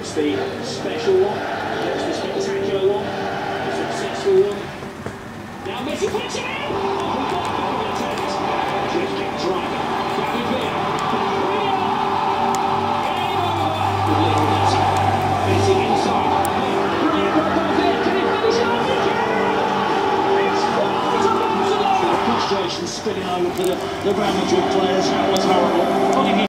It's the special one, it's the spectacular one, the successful one. Now Messi puts it in! Oh, just kept driving. David Villa. Messi inside. Brilliant work off here. Can he finish it off? He can! It's 4-0! Frustration spilling over to the Real Madrid players. That was horrible.